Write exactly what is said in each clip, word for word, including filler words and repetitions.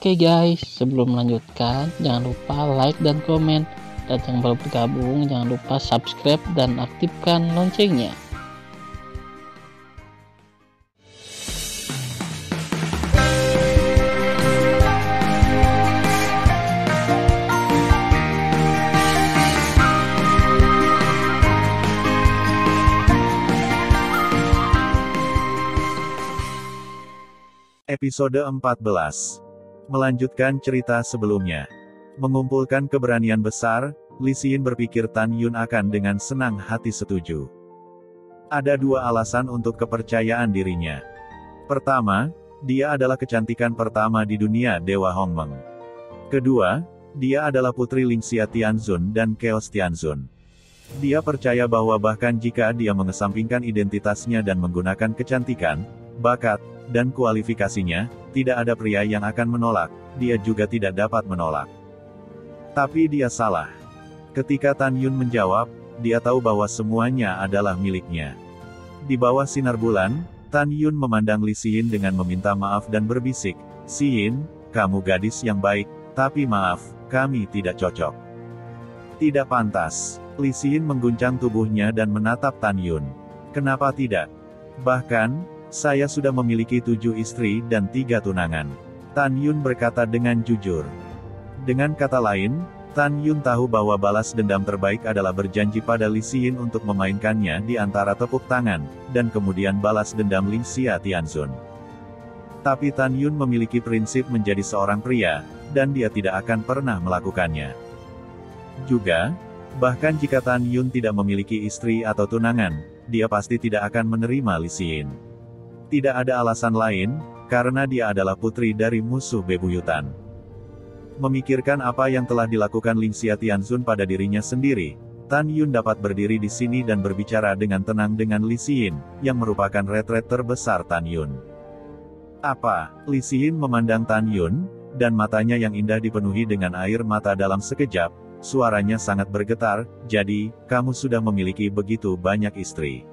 Oke guys, sebelum melanjutkan, jangan lupa like dan komen. Dan yang baru bergabung, jangan lupa subscribe dan aktifkan loncengnya. Episode empat belas. Melanjutkan cerita sebelumnya. Mengumpulkan keberanian besar, Li Xin berpikir Tan Yun akan dengan senang hati setuju. Ada dua alasan untuk kepercayaan dirinya. Pertama, dia adalah kecantikan pertama di dunia Dewa Hongmeng. Kedua, dia adalah putri Lingxia Tianzun dan Chaos Tianzun. Dia percaya bahwa bahkan jika dia mengesampingkan identitasnya dan menggunakan kecantikan, bakat, dan kualifikasinya, tidak ada pria yang akan menolak, dia juga tidak dapat menolak. Tapi dia salah. Ketika Tan Yun menjawab, dia tahu bahwa semuanya adalah miliknya. Di bawah sinar bulan, Tan Yun memandang Li Xin dengan meminta maaf dan berbisik, "Xin, kamu gadis yang baik, tapi maaf, kami tidak cocok." Tidak pantas. Li Xin mengguncang tubuhnya dan menatap Tan Yun. "Kenapa tidak? Bahkan, saya sudah memiliki tujuh istri dan tiga tunangan." Tan Yun berkata dengan jujur. Dengan kata lain, Tan Yun tahu bahwa balas dendam terbaik adalah berjanji pada Li Xin untuk memainkannya di antara tepuk tangan, dan kemudian balas dendam Lingxia Tianzun. Tapi Tan Yun memiliki prinsip menjadi seorang pria, dan dia tidak akan pernah melakukannya. Juga, bahkan jika Tan Yun tidak memiliki istri atau tunangan, dia pasti tidak akan menerima Li Xin. Tidak ada alasan lain, karena dia adalah putri dari musuh bebuyutan. Memikirkan apa yang telah dilakukan Lingxia Tianzun pada dirinya sendiri, Tan Yun dapat berdiri di sini dan berbicara dengan tenang dengan Li Xin, yang merupakan retret terbesar Tan Yun. "Apa?" Li Xin memandang Tan Yun, dan matanya yang indah dipenuhi dengan air mata dalam sekejap, suaranya sangat bergetar, "Jadi, kamu sudah memiliki begitu banyak istri?"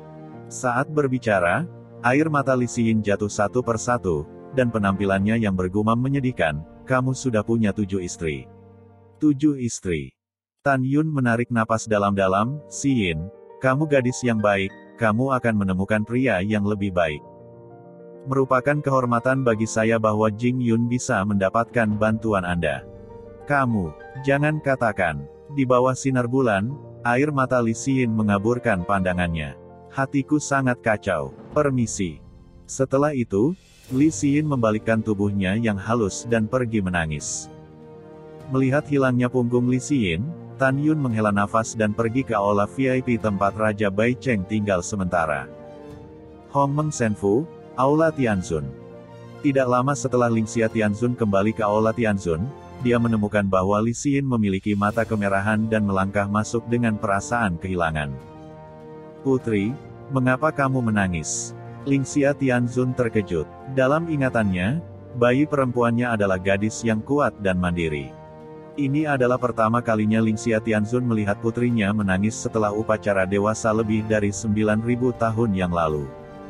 Saat berbicara, air mata Li Xin jatuh satu per satu, dan penampilannya yang bergumam menyedihkan, "Kamu sudah punya tujuh istri." Tujuh istri. Tan Yun menarik napas dalam-dalam, "Xin, kamu gadis yang baik, kamu akan menemukan pria yang lebih baik. Merupakan kehormatan bagi saya bahwa Jing Yun bisa mendapatkan bantuan Anda." "Kamu, jangan katakan." Di bawah sinar bulan, air mata Li Xin mengaburkan pandangannya. "Hatiku sangat kacau, permisi." Setelah itu, Li Xin membalikkan tubuhnya yang halus dan pergi menangis. Melihat hilangnya punggung Li Xin, Tan Yun menghela nafas dan pergi ke aula V I P tempat Raja Bai Cheng tinggal sementara. Hongmeng Senfu, Aula Tianzun. Tidak lama setelah Lingxia Tianzun kembali ke aula Tianzun, dia menemukan bahwa Li Xin memiliki mata kemerahan dan melangkah masuk dengan perasaan kehilangan. "Putri, mengapa kamu menangis?" Lingxia Tianzun terkejut. Dalam ingatannya, bayi perempuannya adalah gadis yang kuat dan mandiri. Ini adalah pertama kalinya Lingxia Tianzun melihat putrinya menangis setelah upacara dewasa lebih dari sembilan ribu tahun yang lalu.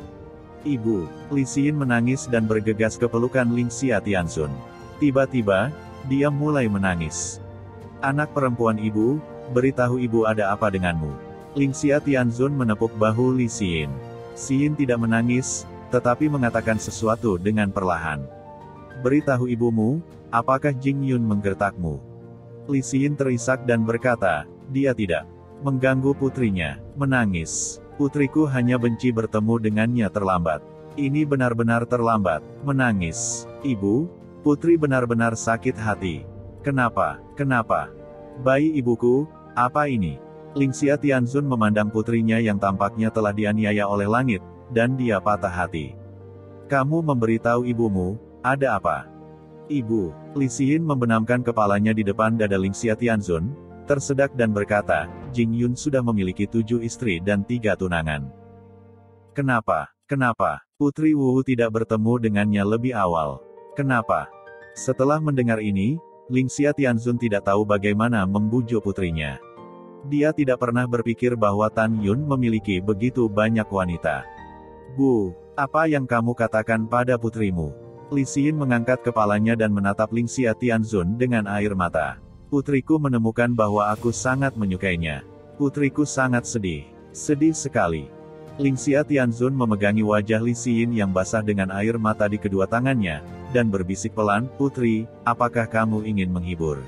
"Ibu." Li Xin menangis dan bergegas ke pelukan Lingxia Tianzun. Tiba-tiba, dia mulai menangis. "Anak perempuan ibu, beritahu ibu ada apa denganmu." Lingxia Tianzun menepuk bahu Li Xin. Xin tidak menangis, tetapi mengatakan sesuatu dengan perlahan. "Beritahu ibumu, apakah Jing Yun menggertakmu?" Li Xin terisak dan berkata, "Dia tidak mengganggu putrinya, menangis. Putriku hanya benci bertemu dengannya terlambat. Ini benar-benar terlambat, menangis. Ibu, putri benar-benar sakit hati." "Kenapa? Kenapa?" "Bayi ibuku, apa ini?" Lingxia Tianzun memandang putrinya yang tampaknya telah dianiaya oleh langit, dan dia patah hati. "Kamu memberitahu ibumu, ada apa?" "Ibu." Li Xin membenamkan kepalanya di depan dada Lingxia Tianzun, tersedak dan berkata, "Jing Yun sudah memiliki tujuh istri dan tiga tunangan." "Kenapa? Kenapa Putri Wu tidak bertemu dengannya lebih awal? Kenapa?" Setelah mendengar ini, Lingxia Tianzun tidak tahu bagaimana membujuk putrinya. Dia tidak pernah berpikir bahwa Tan Yun memiliki begitu banyak wanita. "Bu, apa yang kamu katakan pada putrimu?" Li Xin mengangkat kepalanya dan menatap Lingxia Tianzun dengan air mata. Putriku menemukan bahwa aku sangat menyukainya. Putriku sangat sedih. Sedih sekali. Lingxia Tianzun memegangi wajah Li Xin yang basah dengan air mata di kedua tangannya, dan berbisik pelan, "Putri, apakah kamu ingin menghibur?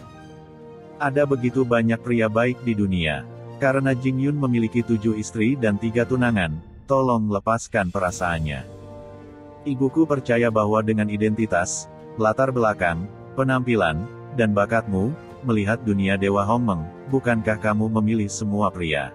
Ada begitu banyak pria baik di dunia. Karena Jing Yun memiliki tujuh istri dan tiga tunangan, tolong lepaskan perasaannya. Ibuku percaya bahwa dengan identitas, latar belakang, penampilan, dan bakatmu, melihat dunia Dewa Hongmeng, bukankah kamu memilih semua pria?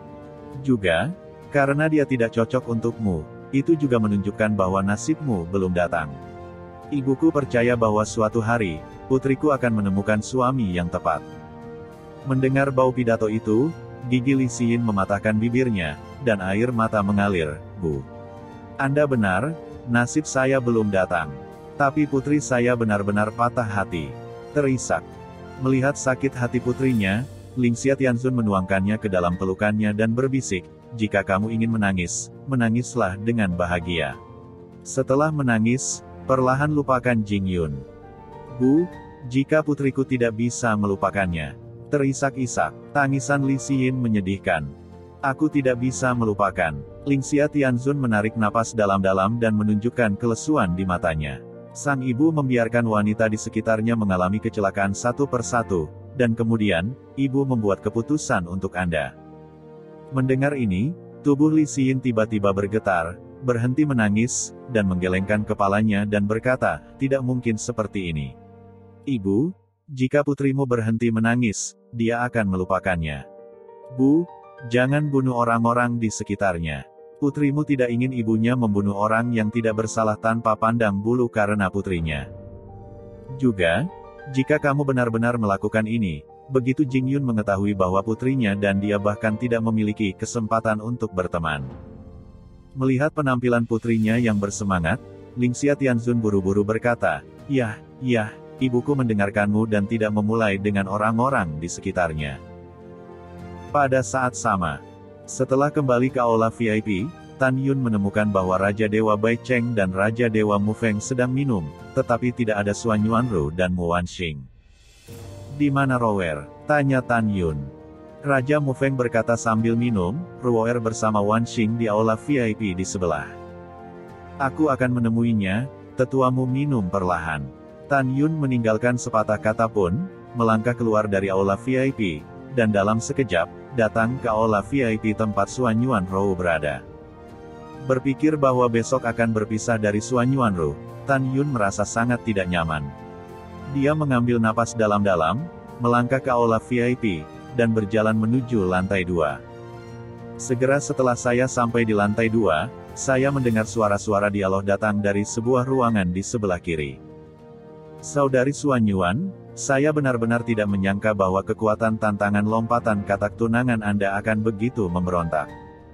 Juga, karena dia tidak cocok untukmu, itu juga menunjukkan bahwa nasibmu belum datang. Ibuku percaya bahwa suatu hari, putriku akan menemukan suami yang tepat." Mendengar bau pidato itu, gigi Li Xin mematahkan bibirnya, dan air mata mengalir. "Bu, Anda benar, nasib saya belum datang. Tapi putri saya benar-benar patah hati." Terisak. Melihat sakit hati putrinya, Lingxia Tianzun menuangkannya ke dalam pelukannya dan berbisik, "Jika kamu ingin menangis, menangislah dengan bahagia. Setelah menangis, perlahan lupakan Jing Yun." "Bu, jika putriku tidak bisa melupakannya." Terisak-isak. Tangisan Li Xin menyedihkan. "Aku tidak bisa melupakan." Lingxia Tianzun menarik napas dalam-dalam dan menunjukkan kelesuan di matanya. Sang ibu membiarkan wanita di sekitarnya mengalami kecelakaan satu persatu, dan kemudian, ibu membuat keputusan untuk Anda. Mendengar ini, tubuh Li Xin tiba-tiba bergetar, berhenti menangis, dan menggelengkan kepalanya dan berkata, "Tidak mungkin seperti ini. Ibu, jika putrimu berhenti menangis, dia akan melupakannya. Bu, jangan bunuh orang-orang di sekitarnya. Putrimu tidak ingin ibunya membunuh orang yang tidak bersalah tanpa pandang bulu karena putrinya. Juga, jika kamu benar-benar melakukan ini, begitu Jing Yun mengetahui bahwa putrinya dan dia bahkan tidak memiliki kesempatan untuk berteman." Melihat penampilan putrinya yang bersemangat, Lingxia Tianzun buru-buru berkata, "Yah, yah, ibuku mendengarkanmu dan tidak memulai dengan orang-orang di sekitarnya." Pada saat sama, setelah kembali ke aula V I P, Tan Yun menemukan bahwa Raja Dewa Bai Cheng dan Raja Dewa Mu Feng sedang minum, tetapi tidak ada Suan Yuanru dan Mu Wanxing. "Di mana Rower?" tanya Tan Yun. Raja Mu Feng berkata sambil minum, "Rower bersama Wanxing di aula V I P di sebelah." "Aku akan menemuinya." Tetuamu minum perlahan. Tan Yun meninggalkan sepatah kata pun, melangkah keluar dari aula V I P, dan dalam sekejap, datang ke aula V I P tempat Suan Yuanru berada. Berpikir bahwa besok akan berpisah dari Suan Yuanru, Tan Yun merasa sangat tidak nyaman. Dia mengambil napas dalam-dalam, melangkah ke aula V I P, dan berjalan menuju lantai dua. Segera setelah saya sampai di lantai dua, saya mendengar suara-suara dialog datang dari sebuah ruangan di sebelah kiri. "Saudari Suan Yuan, saya benar-benar tidak menyangka bahwa kekuatan tantangan lompatan katak tunangan Anda akan begitu memberontak.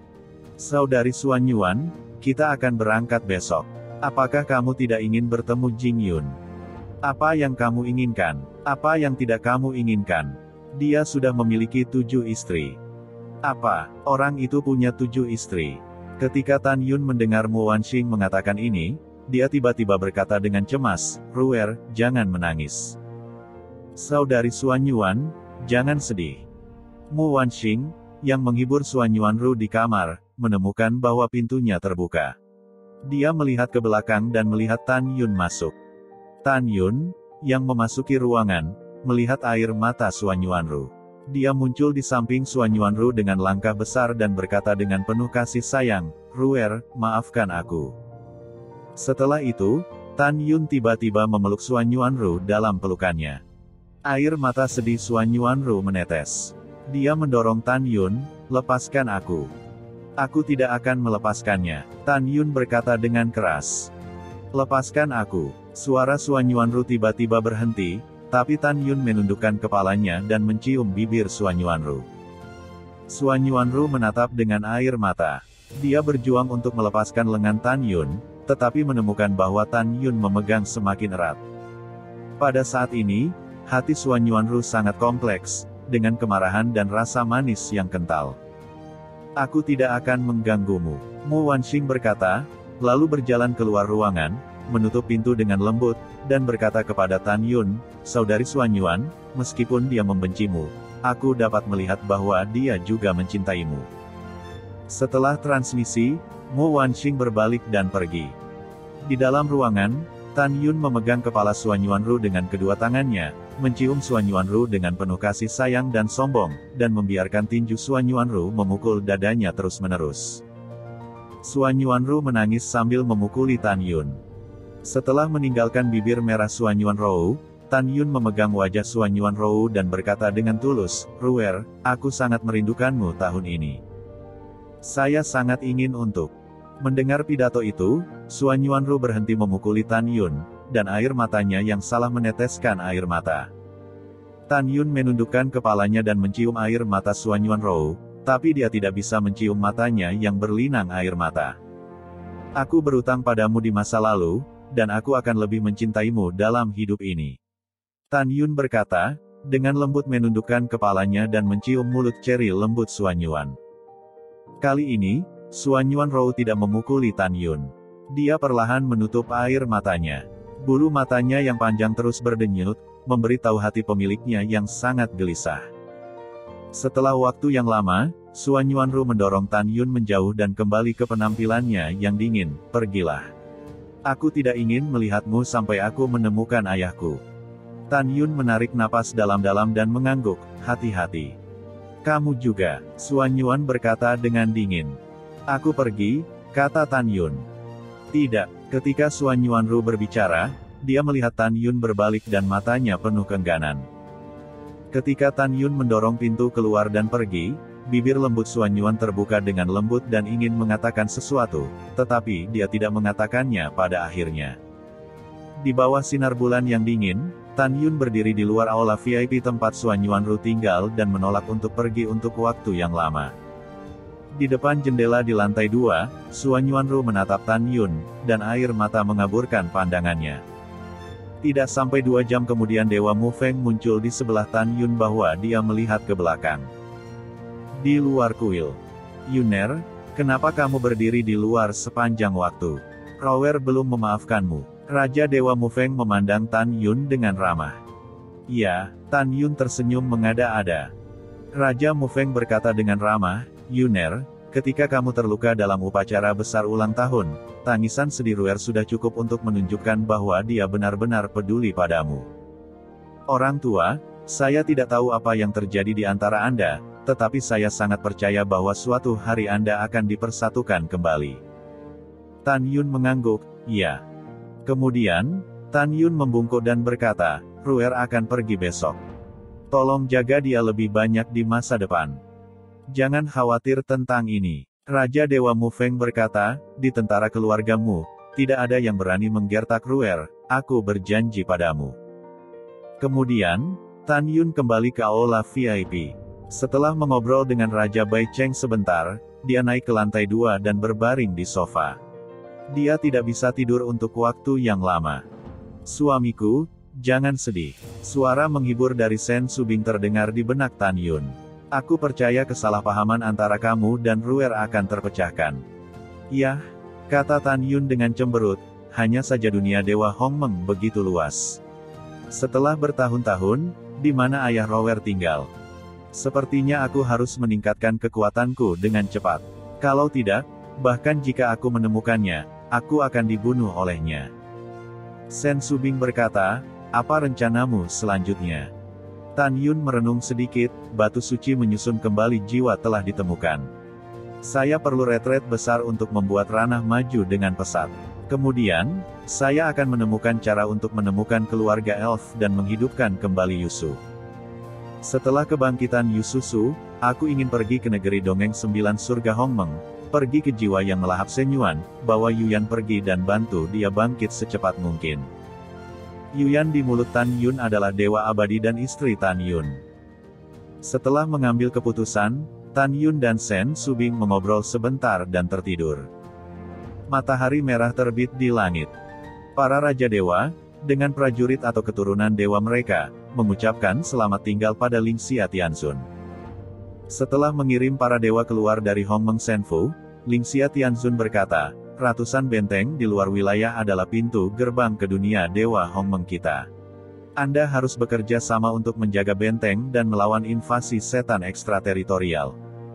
Saudari Suan Yuan, kita akan berangkat besok. Apakah kamu tidak ingin bertemu Jing Yun? Apa yang kamu inginkan? Apa yang tidak kamu inginkan? Dia sudah memiliki tujuh istri." "Apa, orang itu punya tujuh istri?" Ketika Tan Yun mendengar Mu Wanxing mengatakan ini, dia tiba-tiba berkata dengan cemas, "Ruer, jangan menangis. Saudari Suan Yuan, jangan sedih." Mu Wanxing, yang menghibur Suan Yuanru di kamar, menemukan bahwa pintunya terbuka. Dia melihat ke belakang dan melihat Tan Yun masuk. Tan Yun, yang memasuki ruangan, melihat air mata Suan Yuanru. Dia muncul di samping Suan Yuanru dengan langkah besar dan berkata dengan penuh kasih sayang, "Ruer, maafkan aku." Setelah itu, Tan Yun tiba-tiba memeluk Suan Yuanru dalam pelukannya. Air mata sedih Suan Yuanru menetes. Dia mendorong Tan Yun, "Lepaskan aku. Aku tidak akan melepaskannya." Tan Yun berkata dengan keras. "Lepaskan aku." Suara Suan Yuanru tiba-tiba berhenti, tapi Tan Yun menundukkan kepalanya dan mencium bibir Suan Yuanru. Suan Yuanru menatap dengan air mata. Dia berjuang untuk melepaskan lengan Tan Yun, tetapi menemukan bahwa Tan Yun memegang semakin erat. Pada saat ini, hati Suan Yuanru sangat kompleks, dengan kemarahan dan rasa manis yang kental. "Aku tidak akan mengganggumu," Mu Wanxing berkata, lalu berjalan keluar ruangan, menutup pintu dengan lembut, dan berkata kepada Tan Yun, "Saudari Xuanyuan, meskipun dia membencimu, aku dapat melihat bahwa dia juga mencintaimu." Setelah transmisi, Mo Wanxing berbalik dan pergi. Di dalam ruangan, Tan Yun memegang kepala Xuanyuanru dengan kedua tangannya, mencium Xuanyuanru dengan penuh kasih sayang dan sombong, dan membiarkan tinju Xuanyuanru memukul dadanya terus-menerus. Xuanyuanru menangis sambil memukuli Tan Yun. Setelah meninggalkan bibir merah Xuanyuanru, Tan Yun memegang wajah Xuanyuanru dan berkata dengan tulus, "Ruer, aku sangat merindukanmu tahun ini. Saya sangat ingin untuk..." Mendengar pidato itu, Xuanyuanru berhenti memukuli Tan Yun, dan air matanya yang salah meneteskan air mata. Tan Yun menundukkan kepalanya dan mencium air mata Xuanyuanru, tapi dia tidak bisa mencium matanya yang berlinang air mata. "Aku berutang padamu di masa lalu, dan aku akan lebih mencintaimu dalam hidup ini." Tan Yun berkata, dengan lembut menundukkan kepalanya dan mencium mulut ceri lembut Xuanyuan. Kali ini, Xuanyuanru tidak memukuli Tan Yun. Dia perlahan menutup air matanya. Bulu matanya yang panjang terus berdenyut, memberitahu hati pemiliknya yang sangat gelisah. Setelah waktu yang lama, Xuanyuanru mendorong Tan Yun menjauh dan kembali ke penampilannya yang dingin. "Pergilah. Aku tidak ingin melihatmu sampai aku menemukan ayahku." Tan Yun menarik napas dalam-dalam dan mengangguk, "Hati-hati. Kamu juga," Xuanyuan berkata dengan dingin. "Aku pergi," kata Tan Yun. "Tidak." Ketika Xuanyuanru berbicara, dia melihat Tan Yun berbalik dan matanya penuh keengganan. Ketika Tan Yun mendorong pintu keluar dan pergi, bibir lembut Xuanyuan terbuka dengan lembut dan ingin mengatakan sesuatu, tetapi dia tidak mengatakannya pada akhirnya. Di bawah sinar bulan yang dingin, Tan Yun berdiri di luar aula V I P tempat Xuanyuanru tinggal dan menolak untuk pergi untuk waktu yang lama. Di depan jendela di lantai dua, Xuanyuanru menatap Tan Yun, dan air mata mengaburkan pandangannya. Tidak sampai dua jam kemudian Dewa Mu Feng muncul di sebelah Tan Yun bahwa dia melihat ke belakang. Di luar kuil. "Yuner, kenapa kamu berdiri di luar sepanjang waktu? Rower belum memaafkanmu." Raja Dewa Mu Feng memandang Tan Yun dengan ramah. "Ya," Tan Yun tersenyum mengada-ada. Raja Mu Feng berkata dengan ramah, "Yuner, ketika kamu terluka dalam upacara besar ulang tahun, tangisan sedih Ruer sudah cukup untuk menunjukkan bahwa dia benar-benar peduli padamu. Orang tua, saya tidak tahu apa yang terjadi di antara Anda, tetapi saya sangat percaya bahwa suatu hari Anda akan dipersatukan kembali." Tan Yun mengangguk, "Ya." Kemudian, Tan Yun membungkuk dan berkata, "Ruer akan pergi besok. Tolong jaga dia lebih banyak di masa depan. Jangan khawatir tentang ini." Raja Dewa Mu Feng berkata, "Di tentara keluargamu, tidak ada yang berani menggertak Ruer, aku berjanji padamu." Kemudian, Tan Yun kembali ke aula V I P. Setelah mengobrol dengan Raja Bai Cheng sebentar, dia naik ke lantai dua dan berbaring di sofa. Dia tidak bisa tidur untuk waktu yang lama. "Suamiku, jangan sedih." Suara menghibur dari Sen Subing terdengar di benak Tan Yun. "Aku percaya kesalahpahaman antara kamu dan Ruer akan terpecahkan." "Yah," kata Tan Yun dengan cemberut, "hanya saja dunia Dewa Hongmeng begitu luas. Setelah bertahun-tahun, di mana ayah Ruer tinggal? Sepertinya aku harus meningkatkan kekuatanku dengan cepat. Kalau tidak, bahkan jika aku menemukannya, aku akan dibunuh olehnya." Sen Subing berkata, "Apa rencanamu selanjutnya?" Tan Yun merenung sedikit, batu suci menyusun kembali jiwa telah ditemukan. "Saya perlu retret besar untuk membuat ranah maju dengan pesat. Kemudian, saya akan menemukan cara untuk menemukan keluarga elf dan menghidupkan kembali Yusu. Setelah kebangkitan Yususu, aku ingin pergi ke negeri dongeng sembilan surga Hongmeng, pergi ke jiwa yang melahap Senyuan, bawa Yuyan pergi dan bantu dia bangkit secepat mungkin." Yuyan di mulut Tan Yun adalah dewa abadi dan istri Tan Yun. Setelah mengambil keputusan, Tan Yun dan Sen Subing mengobrol sebentar dan tertidur. Matahari merah terbit di langit. Para Raja Dewa, dengan prajurit atau keturunan dewa mereka, mengucapkan selamat tinggal pada Ling Xia Tianzun. Setelah mengirim para dewa keluar dari Hongmeng Senfu, Ling Xia Tianzun berkata, Ratusan benteng di luar wilayah adalah pintu gerbang ke dunia Dewa Hongmeng kita. Anda harus bekerja sama untuk menjaga benteng dan melawan invasi setan ekstrateritorial.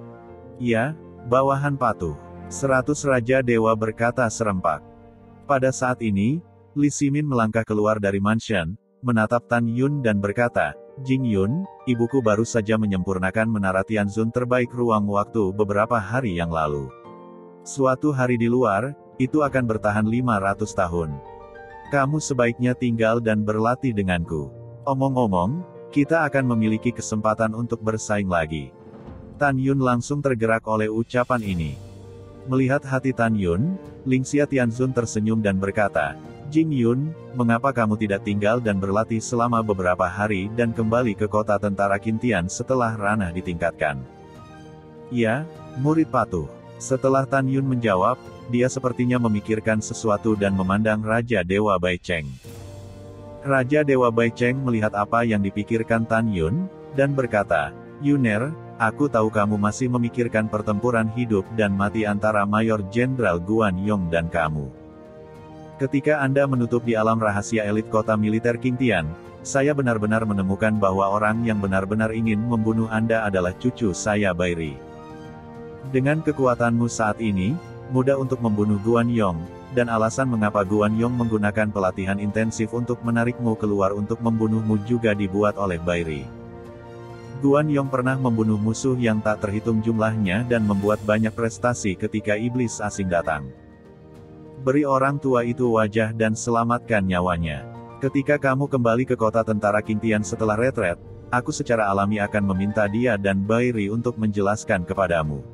Ya, bawahan patuh. Seratus Raja Dewa berkata serempak. Pada saat ini, Li Ximin melangkah keluar dari mansion, menatap Tan Yun dan berkata, Jing Yun, ibuku baru saja menyempurnakan menara Tianzun terbaik ruang waktu beberapa hari yang lalu. Suatu hari di luar, itu akan bertahan lima ratus tahun. Kamu sebaiknya tinggal dan berlatih denganku. Omong-omong, kita akan memiliki kesempatan untuk bersaing lagi. Tan Yun langsung tergerak oleh ucapan ini. Melihat hati Tan Yun, Lingxia Tianzun tersenyum dan berkata, Jing Yun, mengapa kamu tidak tinggal dan berlatih selama beberapa hari dan kembali ke kota tentara Qintian setelah ranah ditingkatkan? Ya, murid patuh. Setelah Tan Yun menjawab, dia sepertinya memikirkan sesuatu dan memandang Raja Dewa Bai Cheng. Raja Dewa Bai Cheng melihat apa yang dipikirkan Tan Yun, dan berkata, Yuner, aku tahu kamu masih memikirkan pertempuran hidup dan mati antara Mayor Jenderal Guan Yong dan kamu. Ketika Anda menutup di alam rahasia elit kota militer Qintian, saya benar-benar menemukan bahwa orang yang benar-benar ingin membunuh Anda adalah cucu saya Bai Ri. Dengan kekuatanmu saat ini, mudah untuk membunuh Guan Yong, dan alasan mengapa Guan Yong menggunakan pelatihan intensif untuk menarikmu keluar untuk membunuhmu juga dibuat oleh Bai Ri. Guan Yong pernah membunuh musuh yang tak terhitung jumlahnya dan membuat banyak prestasi ketika iblis asing datang. Beri orang tua itu wajah dan selamatkan nyawanya. Ketika kamu kembali ke kota tentara Qintian setelah retret, aku secara alami akan meminta dia dan Bai Ri untuk menjelaskan kepadamu.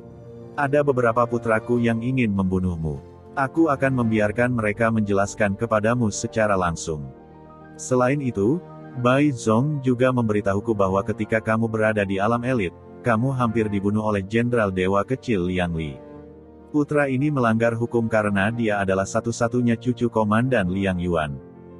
Ada beberapa putraku yang ingin membunuhmu. Aku akan membiarkan mereka menjelaskan kepadamu secara langsung. Selain itu, Bai Zong juga memberitahuku bahwa ketika kamu berada di alam elit, kamu hampir dibunuh oleh Jenderal Dewa Kecil Liang Li. Putra ini melanggar hukum karena dia adalah satu-satunya cucu Komandan Liang Yuan.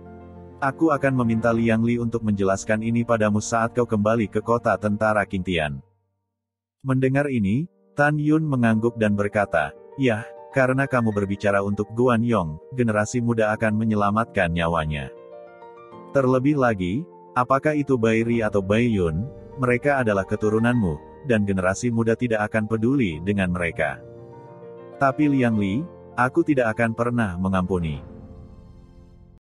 Aku akan meminta Liang Li untuk menjelaskan ini padamu saat kau kembali ke kota tentara Qintian. Mendengar ini, Tan Yun mengangguk dan berkata, Yah, karena kamu berbicara untuk Guan Yong, generasi muda akan menyelamatkan nyawanya. Terlebih lagi, apakah itu Bai Ri atau Bai Yun, mereka adalah keturunanmu, dan generasi muda tidak akan peduli dengan mereka. Tapi Liang Li, aku tidak akan pernah mengampuni.